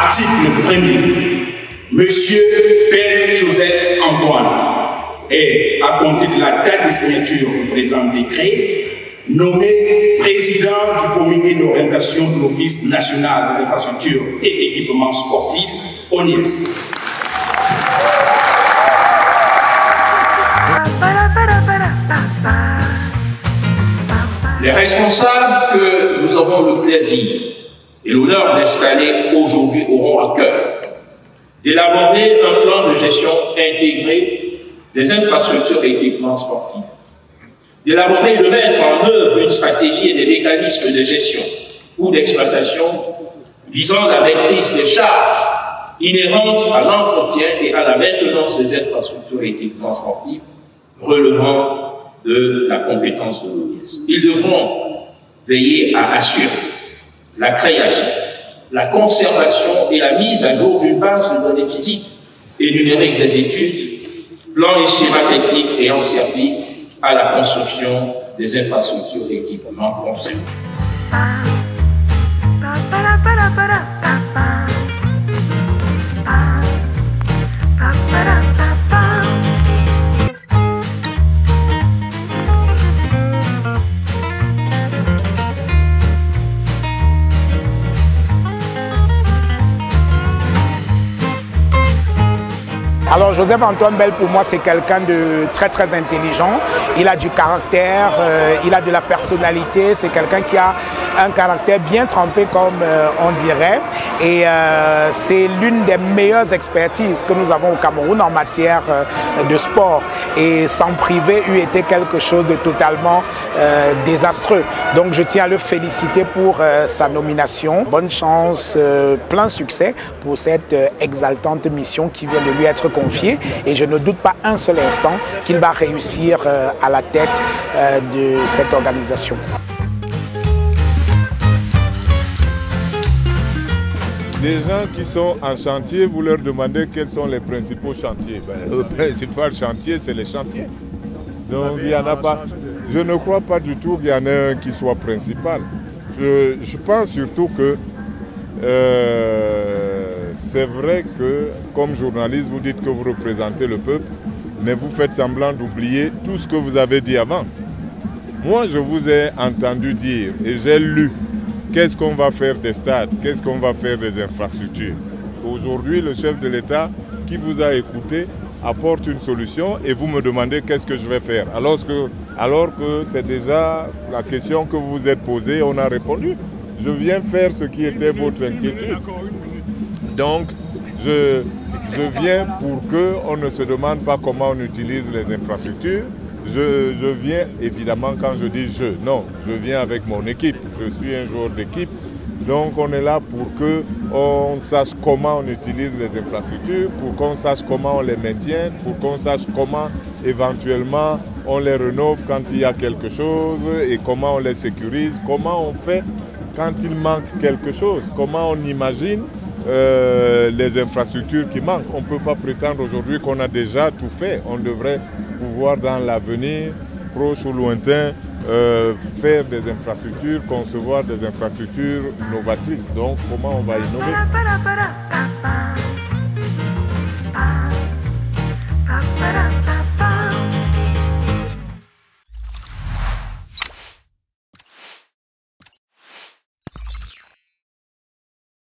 Article 1er. Monsieur Père Joseph Antoine est, à compter de la date de signature du présent décret, nommé président du comité d'orientation de l'Office national des infrastructures et équipements sportifs, ONIES. Les responsables que nous avons le plaisir et l'honneur d'installer aujourd'hui auront à cœur d'élaborer un plan de gestion intégré des infrastructures et équipements sportifs, d'élaborer et de mettre en œuvre une stratégie et des mécanismes de gestion ou d'exploitation visant la maîtrise des charges inhérentes à l'entretien et à la maintenance des infrastructures et équipements sportifs relevant de la compétence de l'ONIES. Ils devront veiller à assurer la création, la conservation et la mise à jour d'une base de données physiques et numériques des études, plans et schémas techniques ayant servi à la construction des infrastructures et équipements concernés. Alors Joseph Antoine Bell, pour moi, c'est quelqu'un de très intelligent. Il a du caractère, il a de la personnalité. C'est quelqu'un qui a un caractère bien trempé, comme on dirait. Et c'est l'une des meilleures expertises que nous avons au Cameroun en matière de sport. Et s'en priver eût été quelque chose de totalement désastreux. Donc je tiens à le féliciter pour sa nomination. Bonne chance, plein succès pour cette exaltante mission qui vient de lui être confiée. Et je ne doute pas un seul instant qu'il va réussir à la tête de cette organisation. Les gens qui sont en chantier, vous leur demandez quels sont les principaux chantiers. Le principal chantier, c'est les chantiers. Donc il n'y en a pas. Je ne crois pas du tout qu'il y en ait un qui soit principal. Je pense surtout que c'est vrai que, comme journaliste, vous dites que vous représentez le peuple, mais vous faites semblant d'oublier tout ce que vous avez dit avant. Moi, je vous ai entendu dire, et j'ai lu, qu'est-ce qu'on va faire des stades, qu'est-ce qu'on va faire des infrastructures. Aujourd'hui, le chef de l'État qui vous a écouté apporte une solution et vous me demandez qu'est-ce que je vais faire. Alors que c'est déjà la question que vous vous êtes posée, on a répondu. Je viens faire ce qui était votre inquiétude. Donc, je viens pour qu'on ne se demande pas comment on utilise les infrastructures. Je viens, évidemment, quand je dis non, je viens avec mon équipe. Je suis un joueur d'équipe. Donc, on est là pour qu'on sache comment on utilise les infrastructures, pour qu'on sache comment on les maintient, pour qu'on sache comment, éventuellement, on les rénove quand il y a quelque chose et comment on les sécurise, comment on fait quand il manque quelque chose, comment on imagine les infrastructures qui manquent. On ne peut pas prétendre aujourd'hui qu'on a déjà tout fait. On devrait pouvoir dans l'avenir, proche ou lointain, faire des infrastructures, concevoir des infrastructures novatrices. Donc, comment on va innover? Para